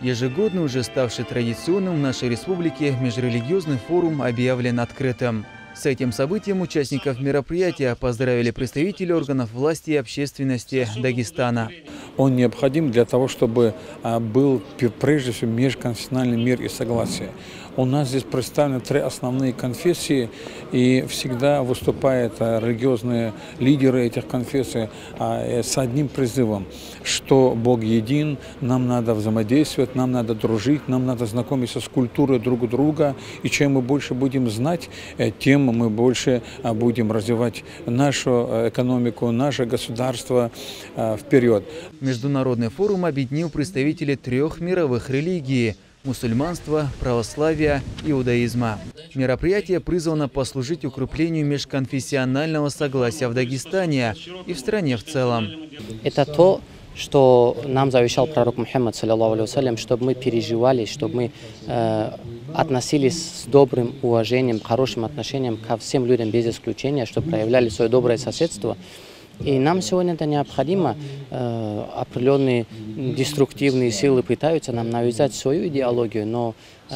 Ежегодно уже ставший традиционным в нашей республике межрелигиозный форум объявлен открытым. С этим событием участников мероприятия поздравили представители органов власти и общественности Дагестана. Он необходим для того, чтобы был прежде всего межконфессиональный мир и согласие. У нас здесь представлены 3 основные конфессии, и всегда выступают религиозные лидеры этих конфессий с одним призывом, что Бог един, нам надо взаимодействовать, нам надо дружить, нам надо знакомиться с культурой друг друга, и чем мы больше будем знать, тем мы больше будем развивать нашу экономику, наше государство вперед. Международный форум объединил представителей 3 мировых религий – мусульманства, православия, иудаизма. Мероприятие призвано послужить укреплению межконфессионального согласия в Дагестане и в стране в целом. Это то, что нам завещал пророк Мухаммад, чтобы мы переживали, чтобы мы относились с добрым уважением, хорошим отношением ко всем людям без исключения, чтобы проявляли свое доброе соседство. И нам сегодня это необходимо. Определенные деструктивные силы пытаются нам навязать свою идеологию, но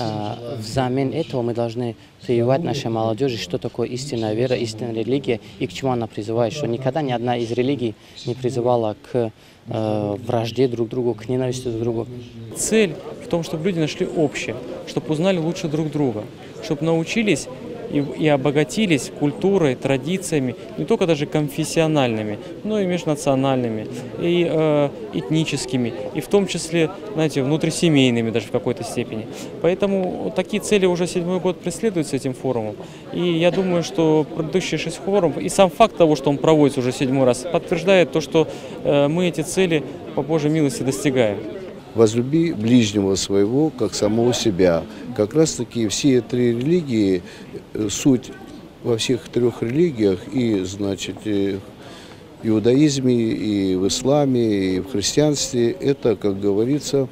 взамен этого мы должны прививать нашей молодежи, что такое истинная вера, истинная религия и к чему она призывает. Что никогда ни одна из религий не призывала к вражде друг другу, к ненависти друг к другу. Цель в том, чтобы люди нашли общее, чтобы узнали лучше друг друга, чтобы научились и обогатились культурой, традициями, не только даже конфессиональными, но и межнациональными, и этническими, и в том числе, знаете, внутрисемейными даже в какой-то степени. Поэтому такие цели уже 7-й год преследуются этим форумом. И я думаю, что предыдущие 6 форумов, и сам факт того, что он проводится уже 7-й раз, подтверждает то, что мы эти цели по Божьей милости достигаем. Возлюби ближнего своего, как самого себя. Как раз таки все 3 религии, суть во всех 3 религиях, и, значит, и в иудаизме, и в исламе, и в христианстве, это, как говорится,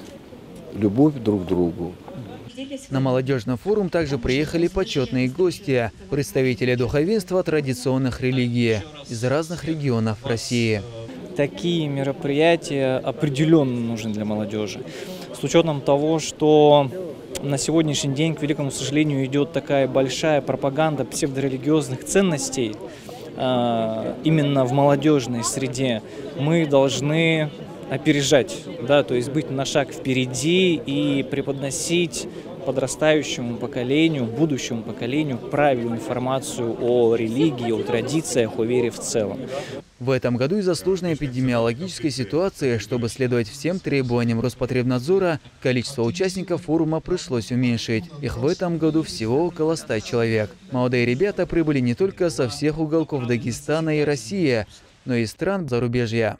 любовь друг к другу. На молодежный форум также приехали почетные гости, представители духовенства традиционных религий из разных регионов России. Такие мероприятия определенно нужны для молодежи. С учетом того, что на сегодняшний день, к великому сожалению, идет такая большая пропаганда псевдорелигиозных ценностей именно в молодежной среде, мы должны опережать, да, то есть быть на шаг впереди и преподносить подрастающему поколению, будущему поколению правильную информацию о религии, о традициях, о вере в целом. В этом году из-за сложной эпидемиологической ситуации, чтобы следовать всем требованиям Роспотребнадзора, количество участников форума пришлось уменьшить. Их в этом году всего около 100 человек. Молодые ребята прибыли не только со всех уголков Дагестана и России, но и стран зарубежья.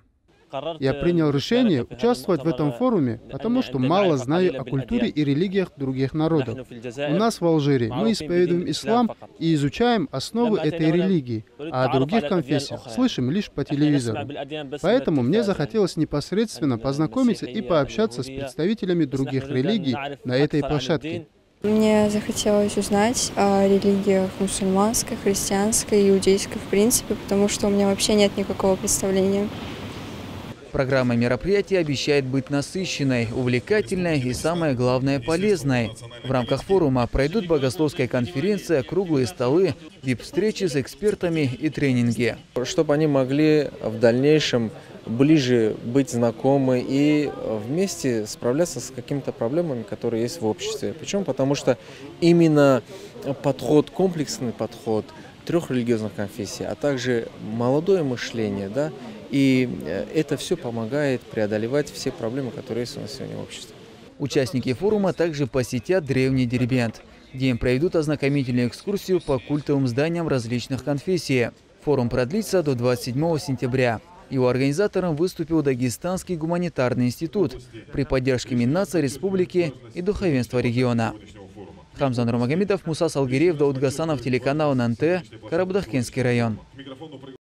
Я принял решение участвовать в этом форуме, потому что мало знаю о культуре и религиях других народов. У нас в Алжире мы исповедуем ислам и изучаем основы этой религии, а о других конфессиях слышим лишь по телевизору. Поэтому мне захотелось непосредственно познакомиться и пообщаться с представителями других религий на этой площадке. Мне захотелось узнать о религиях мусульманской, христианской, иудейской в принципе, потому что у меня вообще нет никакого представления. Программа мероприятия обещает быть насыщенной, увлекательной и, самое главное, полезной. В рамках форума пройдут богословская конференция, круглые столы, вип-встречи с экспертами и тренинги. Чтобы они могли в дальнейшем ближе быть знакомы и вместе справляться с какими-то проблемами, которые есть в обществе. Почему? Потому что именно подход, комплексный подход 3 религиозных конфессий, а также молодое мышление, да, и это все помогает преодолевать все проблемы, которые есть у нас сегодня в обществе. Участники форума также посетят древний Дербент, где им проведут ознакомительную экскурсию по культовым зданиям различных конфессий. Форум продлится до 27 сентября. Его организатором выступил Дагестанский гуманитарный институт при поддержке Миннаца республики и духовенства региона. Хамзан Ромагомедов, Муса Салгиреев, Дауд Гасанов, телеканал ННТ, Карабудахкенский район.